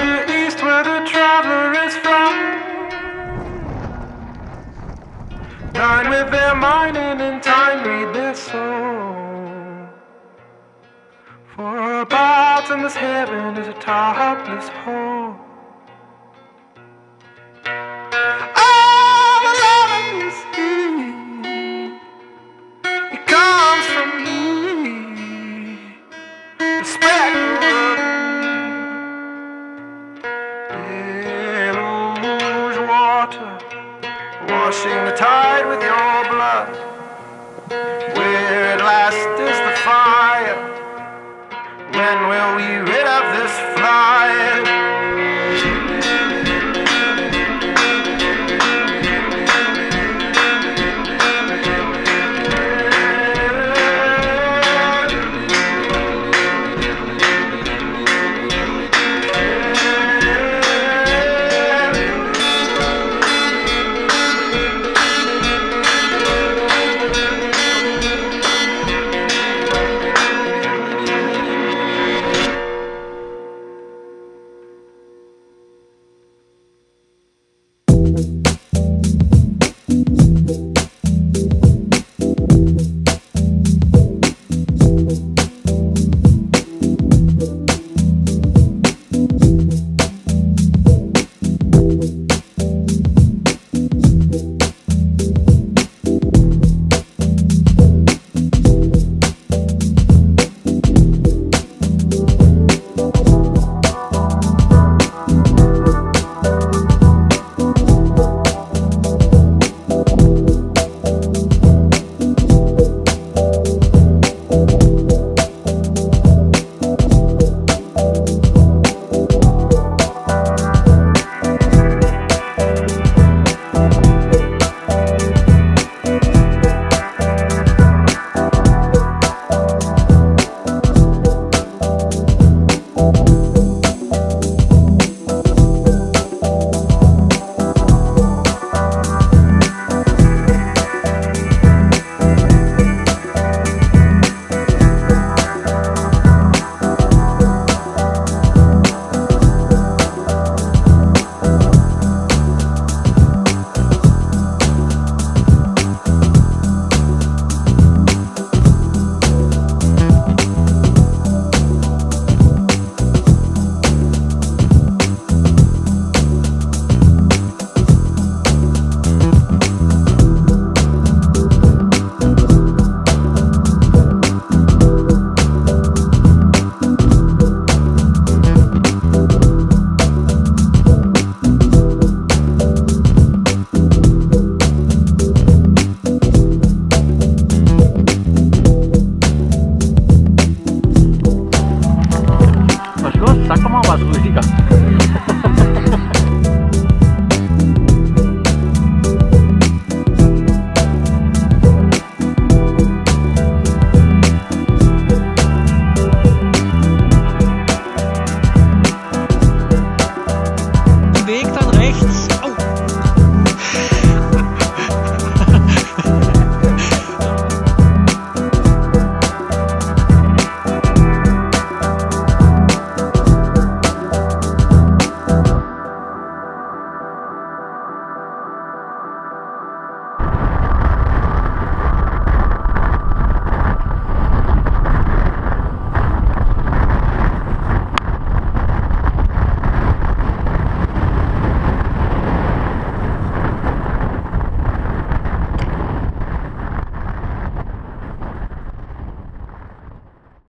the east where the traveler is from. Dine with their mind and in time read their soul. For about in this heaven is a topless hole. All the love you see, it comes from me, the spectrum. Deluge water, washing the tide with your blood. Where at last is the fire? When will we rid of this fire?